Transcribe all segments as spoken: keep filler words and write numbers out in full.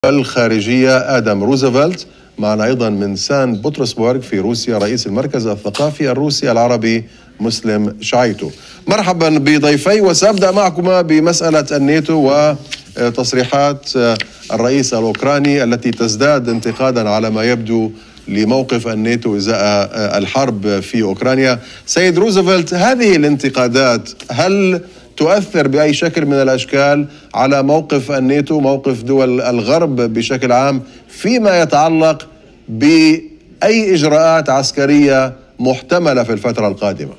الخارجية آدم روزفلت. معنا أيضا من سان بطرسبورغ في روسيا رئيس المركز الثقافي الروسي العربي مسلم شعيتو. مرحبا بضيفي، وسأبدأ معكما بمسألة الناتو وتصريحات الرئيس الأوكراني التي تزداد انتقادا على ما يبدو لموقف الناتو إزاء الحرب في أوكرانيا. سيد روزفلت، هذه الانتقادات هل تؤثر بأي شكل من الأشكال على موقف الناتو، موقف دول الغرب بشكل عام، فيما يتعلق بأي إجراءات عسكرية محتملة في الفترة القادمة؟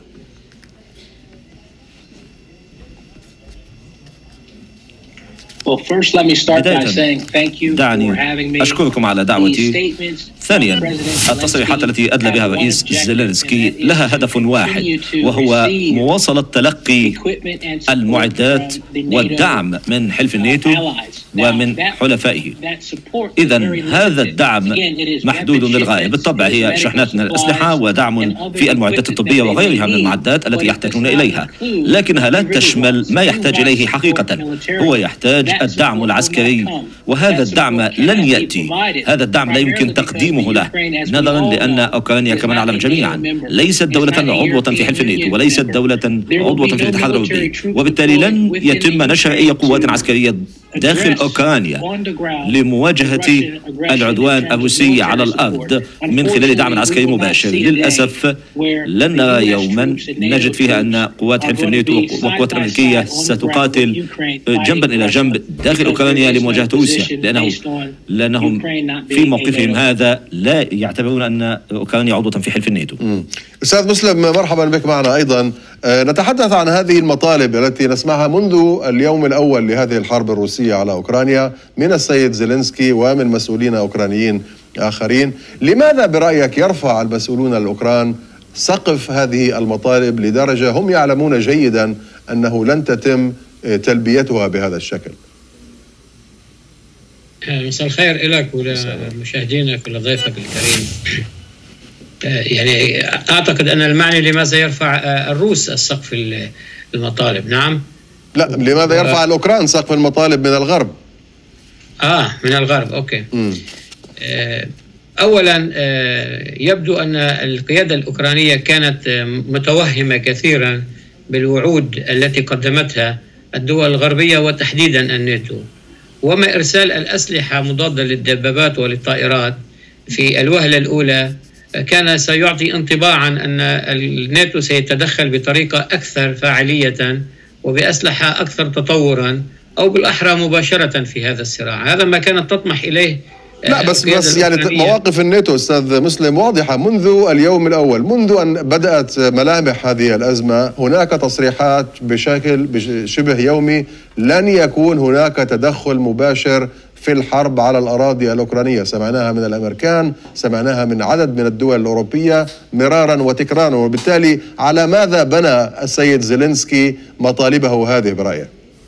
بداية دعني أشكركم على دعوتي. ثانيا، التصريحات التي أدلى بها الرئيس زيلينسكي لها هدف واحد، وهو مواصلة تلقي المعدات والدعم من حلف الناتو ومن حلفائه. إذن هذا الدعم محدود للغاية. بالطبع هي شحنات من الأسلحة ودعم في المعدات الطبية وغيرها من المعدات التي يحتاجون إليها، لكنها لا تشمل ما يحتاج إليه حقيقة. هو يحتاج الدعم العسكري، وهذا الدعم لن يأتي، هذا الدعم لا يمكن تقديمه له، نظرا لأن أوكرانيا كما نعلم جميعا ليست دولة عضوة في حلف الناتو وليست دولة عضوة في الاتحاد الأوروبي، وبالتالي لن يتم نشر أي قوات عسكرية داخل أوكرانيا لمواجهة العدوان الروسي على الأرض من خلال دعم عسكري مباشر. للأسف لن نرى يوما نجد فيها أن قوات حلف الناتو والقوات الأمريكية ستقاتل جنبا إلى جنب داخل أوكرانيا لمواجهة روسيا، لأنه لأنهم في موقفهم هذا لا يعتبرون أن أوكرانيا عضوة في حلف الناتو. أستاذ مسلم، مرحبا بك معنا أيضا. نتحدث عن هذه المطالب التي نسمعها منذ اليوم الأول لهذه الحرب الروسية على أوكرانيا من السيد زيلينسكي ومن مسؤولين أوكرانيين آخرين. لماذا برأيك يرفع المسؤولون الأوكران سقف هذه المطالب لدرجة هم يعلمون جيدا أنه لن تتم تلبيتها بهذا الشكل؟ مساء الخير لك ولمشاهدينك ولضيفك الكريم. يعني أعتقد أن المعني لماذا يرفع الروس السقف المطالب. نعم، لا، لماذا يرفع الأوكران سقف المطالب من الغرب؟ آه من الغرب، أوكي. م. أولا يبدو أن القيادة الأوكرانية كانت متوهمة كثيرا بالوعود التي قدمتها الدول الغربية وتحديدا الناتو، وما إرسال الأسلحة مضادة للدبابات وللطائرات في الوهلة الأولى كان سيعطي انطباعا أن الناتو سيتدخل بطريقة أكثر فاعلية وبأسلحة أكثر تطورا، أو بالأحرى مباشرة في هذا الصراع. هذا ما كانت تطمح إليه. لا بس بس يعني مواقف الناتو أستاذ مسلم واضحة منذ اليوم الأول، منذ أن بدأت ملامح هذه الأزمة هناك تصريحات بشكل شبه يومي لن يكون هناك تدخل مباشر في الحرب على الأراضي الأوكرانية. سمعناها من الأمريكان، سمعناها من عدد من الدول الأوروبية مرارا وتكرارا. وبالتالي على ماذا بنى السيد زيلينسكي مطالبه هذه برأيك؟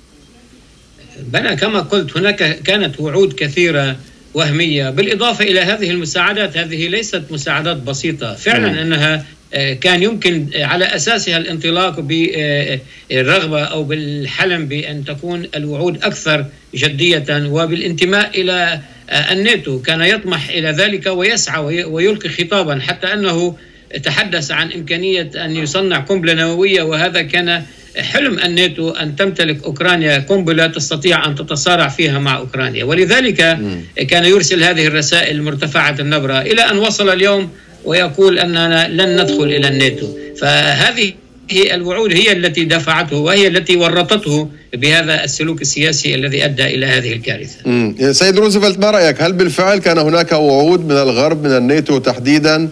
بنى كما قلت، هناك كانت وعود كثيرة وهمية، بالإضافة إلى هذه المساعدات. هذه ليست مساعدات بسيطة فعلا، م. أنها كان يمكن على أساسها الانطلاق بالرغبة أو بالحلم بأن تكون الوعود أكثر جدية وبالانتماء إلى الناتو. كان يطمح إلى ذلك ويسعى ويلقي خطابا، حتى أنه تحدث عن إمكانية أن يصنع قنبلة نووية، وهذا كان حلم الناتو أن تمتلك أوكرانيا قنبلة تستطيع أن تتصارع فيها مع أوكرانيا. ولذلك م. كان يرسل هذه الرسائل مرتفعة النبرة إلى أن وصل اليوم ويقول أننا لن ندخل إلى الناتو. فهذه هي الوعود هي التي دفعته وهي التي ورطته بهذا السلوك السياسي الذي أدى إلى هذه الكارثة. مم. سيد روزفلت، ما رأيك؟ هل بالفعل كان هناك وعود من الغرب من الناتو تحديدا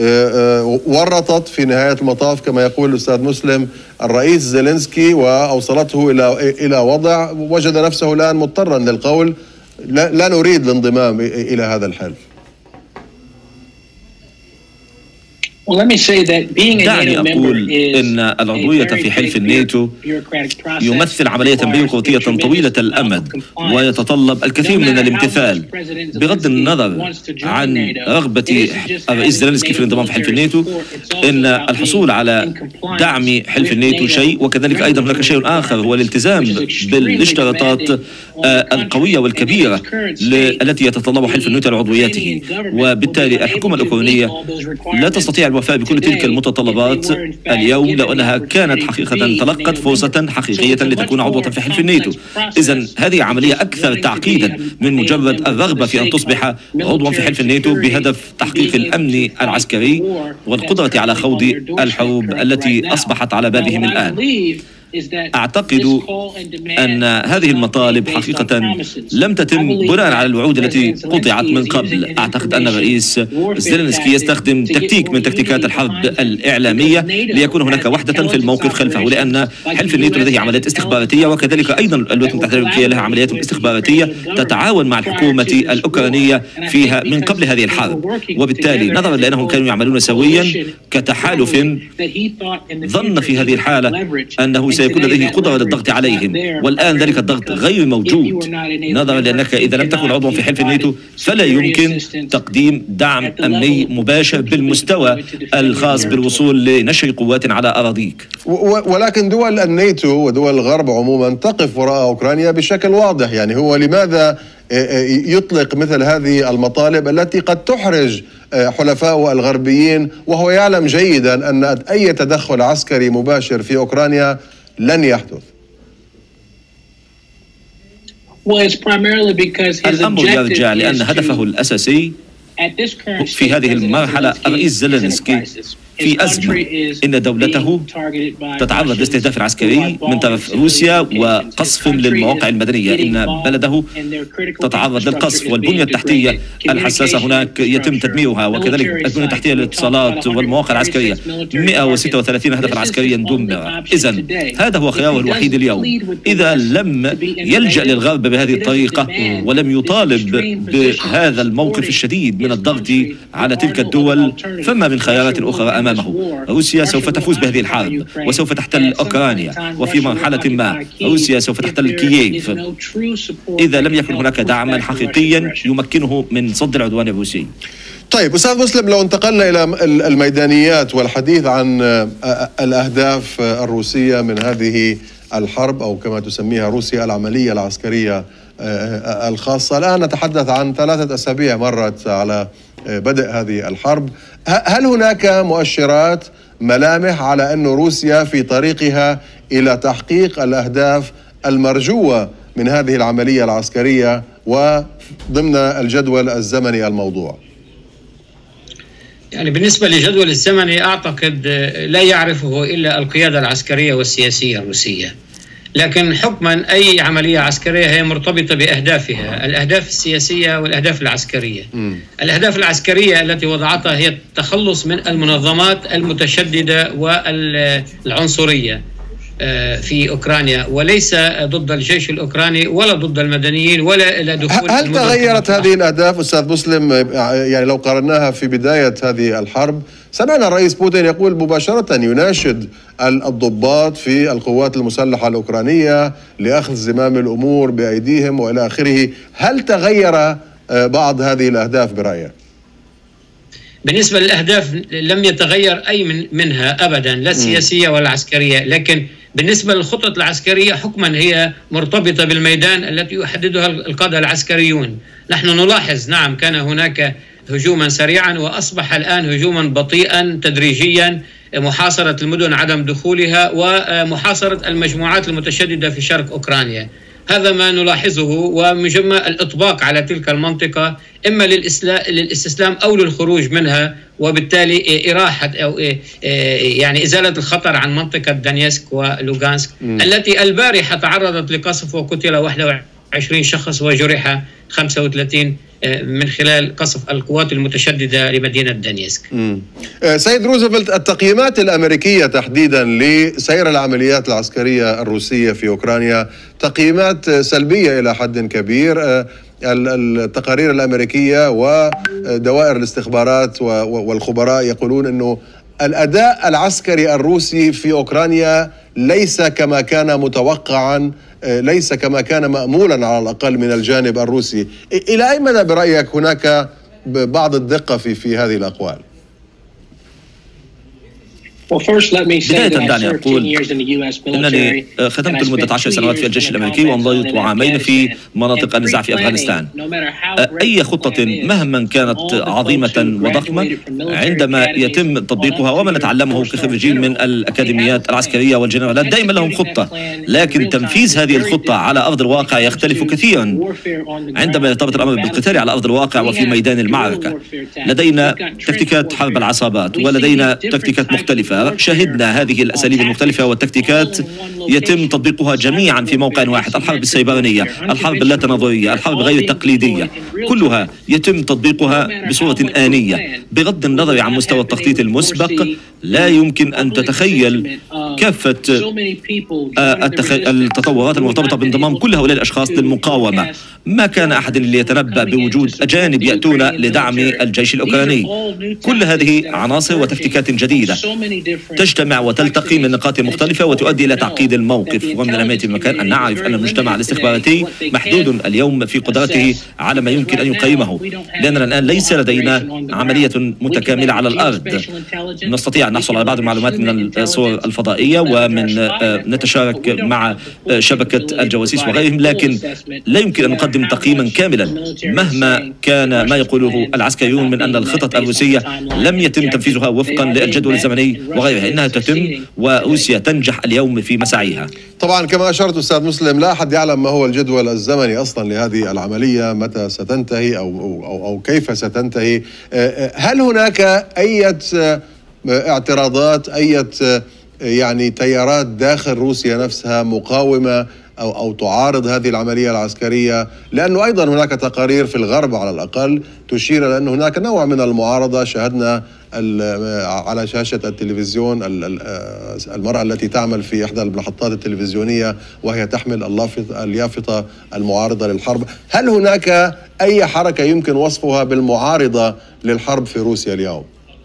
ورطت في نهاية المطاف كما يقول الأستاذ مسلم الرئيس زيلينسكي وأوصلته إلى إلى وضع وجد نفسه الآن مضطرا للقول لا, لا نريد الانضمام إلى هذا الحلف؟ دعني أقول إن العضوية في حلف الناتو يمثل عملية بيروقراطية طويلة الأمد ويتطلب الكثير من الامتثال. بغض النظر عن رغبة الرئيس زيلينسكي في الانضمام في حلف الناتو، إن الحصول على دعم حلف الناتو شيء، وكذلك أيضا هناك شيء آخر هو الالتزام بالاشتراطات القوية والكبيرة التي يتطلب حلف الناتو لعضويته. وبالتالي الحكومة الأوكرانية لا تستطيع الوفاء بكل تلك المتطلبات اليوم لو أنها كانت حقيقة تلقت فرصة حقيقية لتكون عضوة في حلف الناتو. إذن هذه عملية أكثر تعقيدا من مجرد الرغبة في أن تصبح عضوا في حلف الناتو بهدف تحقيق الأمن العسكري والقدرة على خوض الحروب التي أصبحت على بابهم الآن. أعتقد أن هذه المطالب حقيقة لم تتم بناء على الوعود التي قطعت من قبل. أعتقد أن الرئيس زيلينسكي يستخدم تكتيك من تكتيكات الحرب الإعلامية ليكون هناك وحدة في الموقف خلفه، لأن حلف الناتو لديه عمليات استخباراتية، وكذلك أيضا الولايات المتحدة الأمريكية لها عمليات استخباراتية تتعاون مع الحكومة الأوكرانية فيها من قبل هذه الحرب. وبالتالي نظرا لأنهم كانوا يعملون سويا كتحالف، ظن في هذه الحالة أنه سيكون لديه قدرة للضغط عليهم، والآن ذلك الضغط غير موجود، نظرا لأنك إذا لم تكن عضوا في حلف الناتو فلا يمكن تقديم دعم أمني مباشر بالمستوى الخاص بالوصول لنشر قوات على أراضيك. ولكن دول الناتو ودول الغرب عموما تقف وراء أوكرانيا بشكل واضح. يعني هو لماذا يطلق مثل هذه المطالب التي قد تحرج حلفاء الغربيين، وهو يعلم جيدا أن أي تدخل عسكري مباشر في أوكرانيا لن يحدث؟ الأمر يرجع لأن هدفه الأساسي في هذه المرحلة الرئيس زيلينسكي في أزمة، إن دولته تتعرض لاستهداف عسكري من طرف روسيا وقصف للمواقع المدنية، إن بلده تتعرض للقصف، والبنية التحتية الحساسة هناك يتم تدميرها، وكذلك البنية التحتية للاتصالات والمواقع العسكرية. مئة وستة وثلاثين هدفا عسكريا دمر. إذن هذا هو خياره الوحيد اليوم. إذا لم يلجأ للغرب بهذه الطريقة ولم يطالب بهذا الموقف الشديد من الضغط على تلك الدول، فما من خيارات أخرى أمامه. روسيا سوف تفوز بهذه الحرب وسوف تحتل أوكرانيا، وفي مرحلة ما روسيا سوف تحتل كييف إذا لم يكن هناك دعما حقيقيا يمكنه من صد العدوان الروسي. طيب أستاذ مسلم، لو انتقلنا إلى الميدانيات والحديث عن الأهداف الروسية من هذه الحرب، أو كما تسميها روسيا العملية العسكرية الخاصة. الآن نتحدث عن ثلاثة أسابيع مرت على بدء هذه الحرب. هل هناك مؤشرات ملامح على أن روسيا في طريقها إلى تحقيق الأهداف المرجوة من هذه العملية العسكرية وضمن الجدول الزمني الموضوع؟ يعني بالنسبة للجدول الزمني أعتقد لا يعرفه إلا القيادة العسكرية والسياسية الروسية، لكن حكما أي عملية عسكرية هي مرتبطة بأهدافها، الأهداف السياسية والأهداف العسكرية. م. الأهداف العسكرية التي وضعتها هي التخلص من المنظمات المتشددة والعنصرية في أوكرانيا، وليس ضد الجيش الأوكراني ولا ضد المدنيين ولا إلى دخول. هل تغيرت هذه الأهداف أستاذ مسلم؟ يعني لو قارناها في بداية هذه الحرب، سمعنا الرئيس بوتين يقول مباشرة يناشد الضباط في القوات المسلحة الأوكرانية لأخذ زمام الأمور بأيديهم وإلى آخره. هل تغير بعض هذه الأهداف برأيك؟ بالنسبة للأهداف لم يتغير أي من منها أبدا، لا السياسية ولا العسكرية، لكن بالنسبة للخطط العسكرية حكما هي مرتبطة بالميدان التي يحددها القادة العسكريون. نحن نلاحظ نعم كان هناك هجوما سريعا وأصبح الآن هجوما بطيئا تدريجيا، محاصرة المدن عدم دخولها ومحاصرة المجموعات المتشددة في شرق أوكرانيا. هذا ما نلاحظه، ومجمع الإطباق على تلك المنطقة إما للاستسلام أو للخروج منها، وبالتالي إراحة أو يعني إزالة الخطر عن منطقة دانيسك ولوغانسك م. التي البارحة تعرضت لقصف وقتل واحد وعشرين شخص وجرح خمسة وثلاثين من خلال قصف القوات المتشددة لمدينة دانيسك. سيد روزفلت، التقييمات الأمريكية تحديدا لسير العمليات العسكرية الروسية في أوكرانيا تقييمات سلبية إلى حد كبير. التقارير الأمريكية ودوائر الاستخبارات والخبراء يقولون أنه الأداء العسكري الروسي في أوكرانيا ليس كما كان متوقعا، ليس كما كان مأمولا على الأقل من الجانب الروسي. إلى أي مدى برأيك هناك بعض الدقة في في هذه الأقوال؟ بداية دعني أقول أنني خدمت لمدة عشر سنوات في الجيش الأمريكي وأمضيت عامين في مناطق النزاع في أفغانستان. أي خطة مهما كانت عظيمة وضخمة عندما يتم تطبيقها، وما نتعلمه كخريجين من الأكاديميات العسكرية والجنرالات دائما لهم خطة، لكن تنفيذ هذه الخطة على أرض الواقع يختلف كثيرا عندما يرتبط الأمر بالقتال على أرض الواقع وفي ميدان المعركة. لدينا تكتيكات حرب العصابات ولدينا تكتيكات مختلفة. شهدنا هذه الأساليب المختلفة والتكتيكات يتم تطبيقها جميعا في موقع واحد: الحرب السيبرانية، الحرب اللاتنظرية، الحرب غير التقليدية، كلها يتم تطبيقها بصورة آنية. بغض النظر عن مستوى التخطيط المسبق، لا يمكن أن تتخيل كافة التطورات المرتبطة بانضمام كل هؤلاء الأشخاص للمقاومة. ما كان أحد ليتنبأ بوجود أجانب يأتون لدعم الجيش الأوكراني. كل هذه عناصر وتكتيكات جديدة تجتمع وتلتقي من نقاط مختلفة وتؤدي إلى تعقيد الموقف. ومن الأهمية بمكان أن نعرف أن المجتمع الاستخباراتي محدود اليوم في قدرته على ما يمكن أن يقيمه، لأننا الآن ليس لدينا عملية متكاملة على الأرض. نستطيع أن نحصل على بعض المعلومات من الصور الفضائية ومن نتشارك مع شبكة الجواسيس وغيرهم، لكن لا يمكن أن نقدم تقييما كاملا مهما كان ما يقوله العسكريون من أن الخطط الروسية لم يتم تنفيذها وفقا للجدول الزمني وغيرها. إنها تتم وروسيا تنجح اليوم في مساعيها. طبعا كما أشرت أستاذ مسلم، لا أحد يعلم ما هو الجدول الزمني أصلا لهذه العملية، متى ستنتهي أو, أو, أو كيف ستنتهي. هل هناك أي اعتراضات، أي يعني تيارات داخل روسيا نفسها مقاومة أو أو تعارض هذه العملية العسكرية؟ لأنه أيضا هناك تقارير في الغرب على الأقل تشير إلى أن هناك نوع من المعارضة. شاهدنا على شاشة التلفزيون المرأة التي تعمل في إحدى المحطات التلفزيونية وهي تحمل اليافطة المعارضة للحرب. هل هناك أي حركة يمكن وصفها بالمعارضة للحرب في روسيا اليوم؟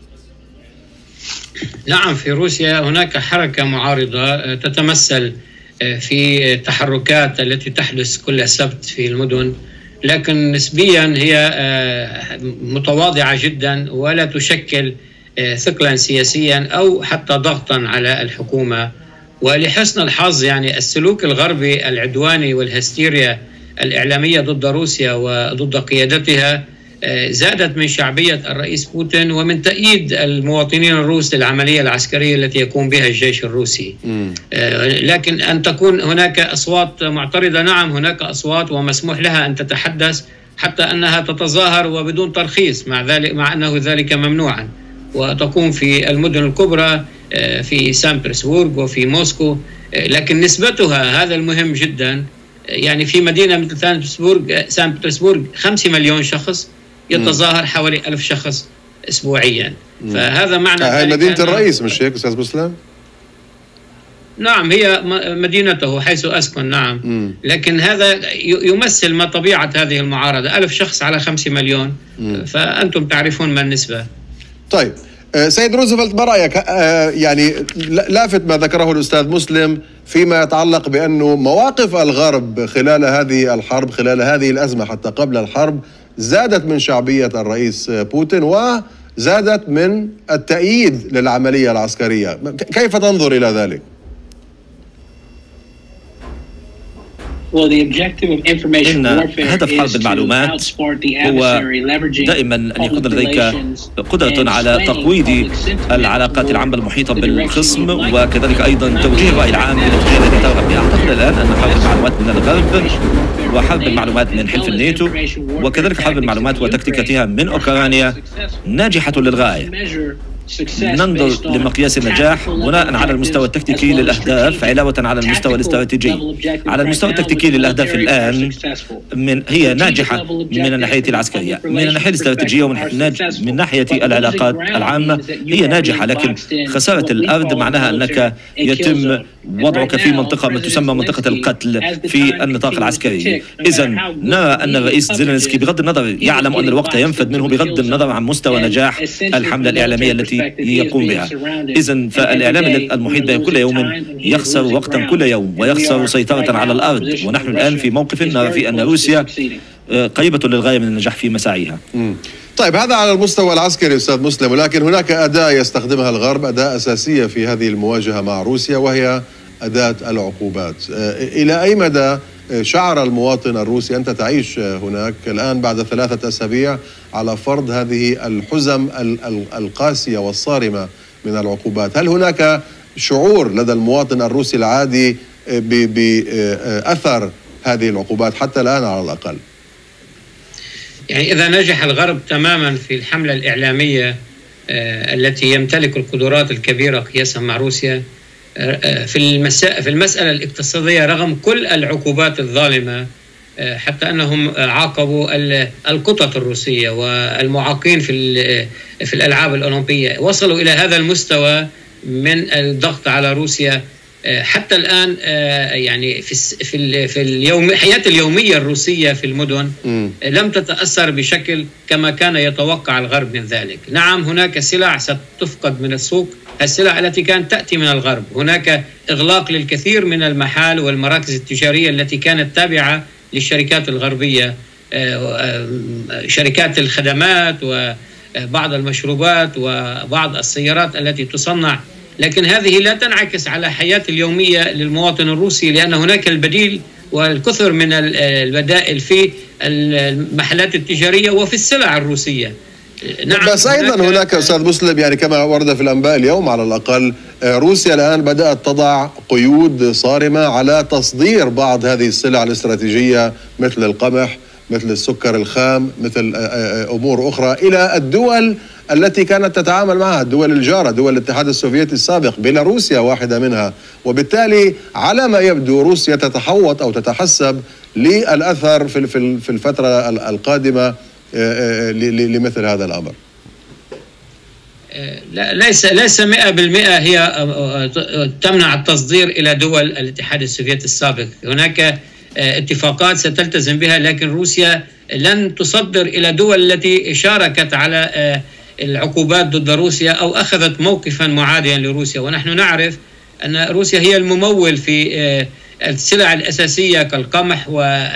نعم، في روسيا هناك حركة معارضة تتمثل في التحركات التي تحدث كل سبت في المدن، لكن نسبيا هي متواضعة جدا ولا تشكل ثقلا سياسيا أو حتى ضغطا على الحكومة. ولحسن الحظ يعني السلوك الغربي العدواني والهستيريا الإعلامية ضد روسيا وضد قيادتها زادت من شعبية الرئيس بوتين ومن تأييد المواطنين الروس للعملية العسكرية التي يقوم بها الجيش الروسي. لكن أن تكون هناك أصوات معترضة، نعم هناك أصوات ومسموح لها أن تتحدث حتى أنها تتظاهر وبدون ترخيص، مع ذلك مع أنه ذلك ممنوعا، وتقوم في المدن الكبرى في سان بطرسبورغ وفي موسكو. لكن نسبتها هذا المهم جدا، يعني في مدينة مثل سان بطرسبورغ سان بطرسبورغ خمسة مليون شخص يتظاهر حوالي ألف شخص أسبوعيا. فهذا معنى هاي مدينة الرئيس مش هيك أستاذ مسلم؟ نعم هي مدينته حيث أسكن. نعم م. لكن هذا يمثل ما طبيعة هذه المعارضة، ألف شخص على خمسة مليون. م. فأنتم تعرفون ما النسبة. طيب سيد روزفلت، ما رأيك؟ يعني لافت ما ذكره الأستاذ مسلم فيما يتعلق بأنه مواقف الغرب خلال هذه الحرب، خلال هذه الأزمة حتى قبل الحرب، زادت من شعبية الرئيس بوتين وزادت من التأييد للعملية العسكرية. كيف تنظر إلى ذلك؟ إن هدف حرب المعلومات هو دائما أن يكون لديك قدرة على تقويض العلاقات العامة المحيطة بالخصم، وكذلك أيضا توجيه الرأي العام بالاتجاه الذي ترغب به. أعتقد الآن أن حرب المعلومات من الغرب وحرب المعلومات من حلف الناتو وكذلك حرب المعلومات وتكتيكاتها من أوكرانيا ناجحة للغاية. ننظر لمقياس النجاح بناء على المستوى التكتيكي للأهداف علاوة على المستوى الاستراتيجي. على المستوى التكتيكي للأهداف الآن من هي ناجحة من الناحية العسكرية، من الناحية الاستراتيجية ومن من ناحية العلاقات العامة هي ناجحة، لكن خسارة الأرض معناها أنك يتم وضعك في منطقة ما تسمى منطقة القتل في النطاق العسكري. إذا نرى أن الرئيس زيلينسكي بغض النظر يعلم أن الوقت ينفد منه بغض النظر عن مستوى نجاح الحملة الإعلامية التي يقوم بها. إذا فالإعلام المحيط به كل يوم يخسر وقتا كل يوم ويخسر سيطرة على الأرض، ونحن الآن في موقف نرى في أن روسيا قريبة للغاية من النجاح في مساعيها. طيب هذا على المستوى العسكري أستاذ مسلم، ولكن هناك أداة يستخدمها الغرب، أداة أساسية في هذه المواجهة مع روسيا، وهي أداة العقوبات. إلى أي مدى شعر المواطن الروسي، أنت تعيش هناك الآن بعد ثلاثة أسابيع، على فرض هذه الحزم القاسية والصارمة من العقوبات؟ هل هناك شعور لدى المواطن الروسي العادي بأثر هذه العقوبات حتى الآن على الأقل؟ يعني إذا نجح الغرب تماما في الحملة الإعلامية التي يمتلك القدرات الكبيرة قياسا مع روسيا في المسا... في المسألة الاقتصادية، رغم كل العقوبات الظالمة، حتى أنهم عاقبوا القطط الروسية والمعاقين في في الألعاب الأولمبية، وصلوا إلى هذا المستوى من الضغط على روسيا. حتى الآن يعني في في في اليوم الحياة اليومية الروسية في المدن لم تتأثر بشكل كما كان يتوقع الغرب من ذلك. نعم هناك سلع ستفقد من السوق، السلع التي كانت تأتي من الغرب، هناك إغلاق للكثير من المحال والمراكز التجارية التي كانت تابعة للشركات الغربية، شركات الخدمات وبعض المشروبات وبعض السيارات التي تصنع، لكن هذه لا تنعكس على حياة اليومية للمواطن الروسي، لأن هناك البديل والكثر من البدائل في المحلات التجارية وفي السلع الروسية. نعم بس أيضا هناك, هناك أستاذ مسلم، يعني كما ورد في الأنباء اليوم على الأقل، روسيا الآن بدأت تضع قيود صارمة على تصدير بعض هذه السلع الاستراتيجية مثل القمح، مثل السكر الخام، مثل أمور أخرى إلى الدول التي كانت تتعامل معها، الدول الجارة، دول الاتحاد السوفيتي السابق، بيلاروسيا واحدة منها. وبالتالي على ما يبدو روسيا تتحوط أو تتحسب للأثر في الفترة القادمة لمثل هذا الأمر. لا ليس ليس مئة بالمئة هي تمنع التصدير إلى دول الاتحاد السوفيتي السابق، هناك اتفاقات ستلتزم بها، لكن روسيا لن تصدر إلى دول التي شاركت على العقوبات ضد روسيا أو أخذت موقفا معاديا لروسيا. ونحن نعرف أن روسيا هي الممول في السلع الأساسية كالقمح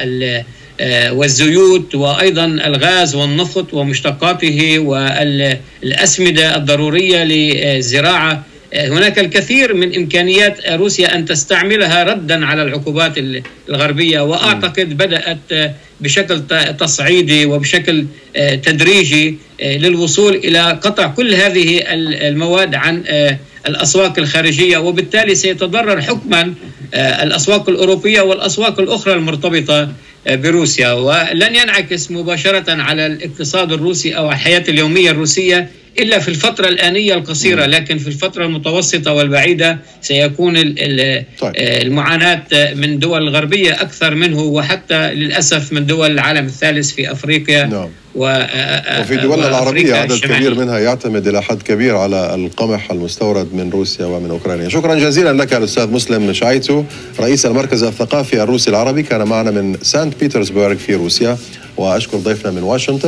والزيوت وأيضا الغاز والنفط ومشتقاته والأسمدة الضرورية للزراعة. هناك الكثير من إمكانيات روسيا أن تستعملها ردا على العقوبات الغربية، وأعتقد بدأت بشكل تصعيدي وبشكل تدريجي للوصول إلى قطع كل هذه المواد عن الأسواق الخارجية، وبالتالي سيتضرر حكما الأسواق الأوروبية والأسواق الأخرى المرتبطة بروسيا، ولن ينعكس مباشرة على الاقتصاد الروسي أو الحياة اليومية الروسية إلا في الفترة الآنية القصيرة، لكن في الفترة المتوسطة والبعيدة سيكون المعاناة من دول الغربية أكثر منه، وحتى للأسف من دول العالم الثالث في أفريقيا. نعم. وفي دولنا العربية عدد كبير منها يعتمد إلى حد كبير على القمح المستورد من روسيا ومن أوكرانيا. شكرا جزيلا لك الأستاذ مسلم شعيتو، رئيس المركز الثقافي الروسي العربي، كان معنا من سانت بيترسبرغ في روسيا، وأشكر ضيفنا من واشنطن.